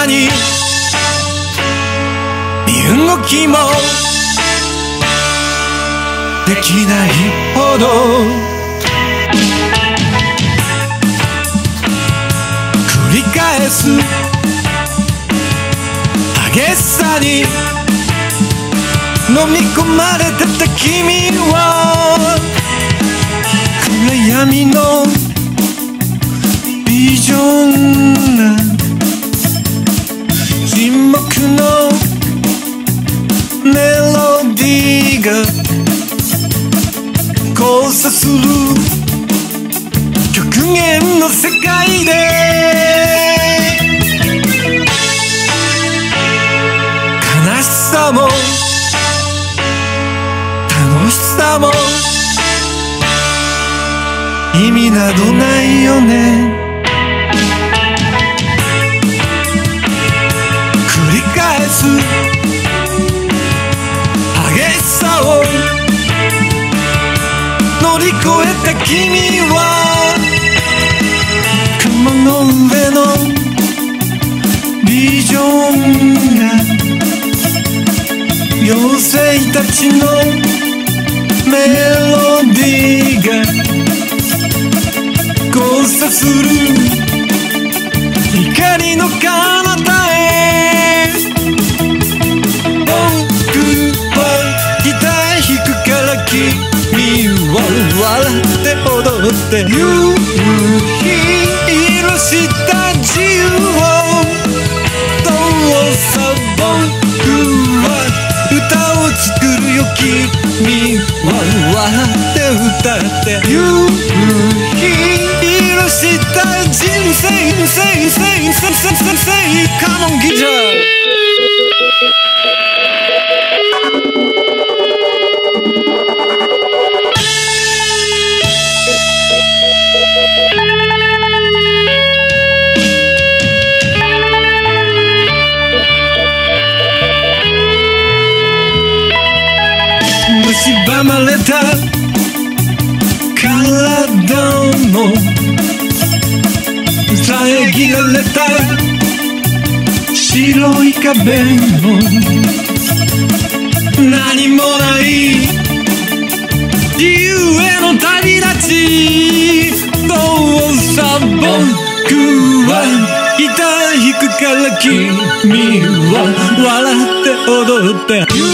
さに身動きもできないほど繰り返す激しさに飲み込まれてた君は暗闇のビジョンな沈黙のメロディーが交差する極限の世界で悲しさも楽しさも意味などないよね。繰り返す激しさを乗り越えた君は雲の上のビジョンが妖精たちのメロディーが交差する光の彼方へ僕はギター弾くから君は笑って踊って夕色した自由をどうさ僕は歌を作るよ君は笑って歌って夕色した人生Come on guitar蝕まれた体も遮られた白い壁も何もない自由への旅立ちどうさ僕はギター弾くから君は笑って踊って夕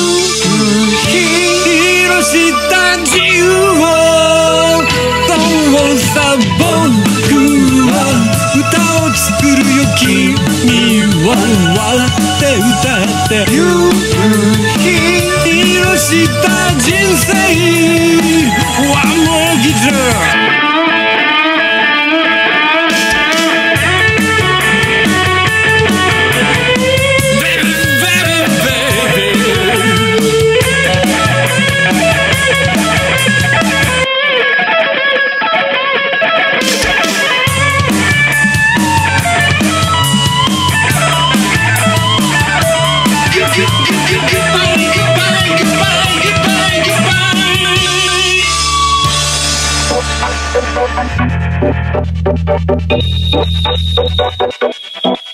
色した自由をどうさ僕は歌を作るよ君は笑って歌って夕色した人生 One more guitar Goodbye.